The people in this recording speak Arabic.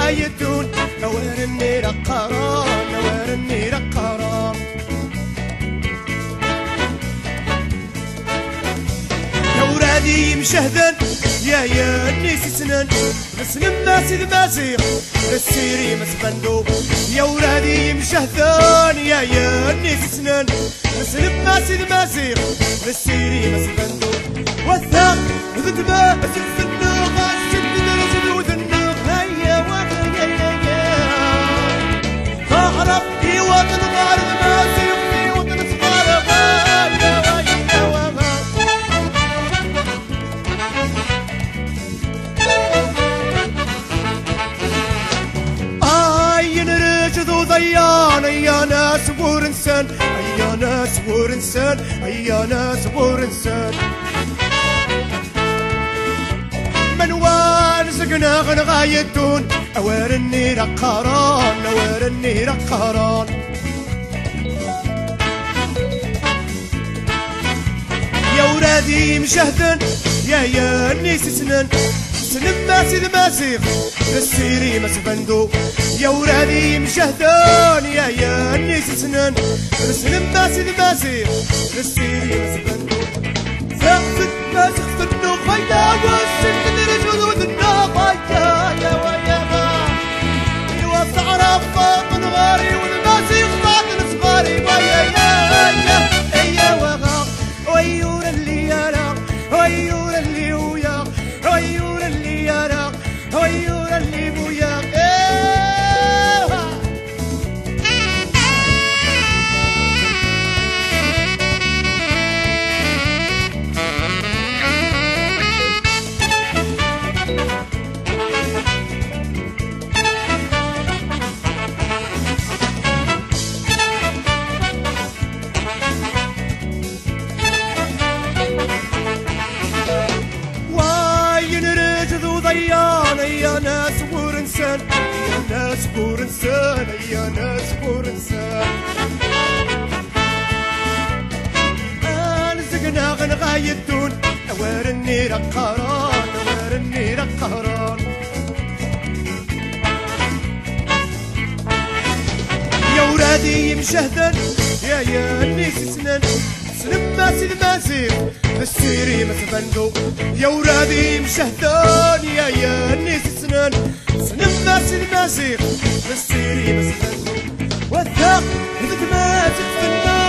غايتون نورني رقران نورني رقران نورادي مشهدا يا النيس سنان نسلم ناسي المازيغ السيري مسبندو يا ولادي مشهدان يا النيس سنان نسلم ناسي المازيغ السيري مسبندو والثاق ذنبا الفنو غاسل درجل وذنوب هيا وهيا فاعرف في وطن غارب مازيغ في وطن صغار يا ناس ورنسان يا ناس ورنسان يا ناس ورنسان من وان سقنا غنغايتون أوارني رقران أوارني رقران يا ولادي مشهدا يا النيس سنان سنم ماسي الماسيغ السيري مسبندو يا ولادي مشهدان يا النيس سنان سنم ماسي الماسيغ السيري مسبندو ثابت ماسيغ فنو خيا والسن الرجل وذنو خيا يا ويا ايوا تعرف فاطن غاري والماسيغ فاطن صغاري ويا يا وغا ويور اللي يرى ويور اللي ويا ويور اللي يرى ويور اللي بويا يا ناس ورنسان يا ناس ورنسان يا ناس ورنسان أنا غنغايتون أوارني رقران أوارني رقران يا ولادي مشهدا يا النيس سنان سلم ماسي المازيغ السيري مسبندو يا ولادي مشهدان يا النيس سنان سلم ماسي المازيغ السيري مسبندو والثاق ذك ماسك في النار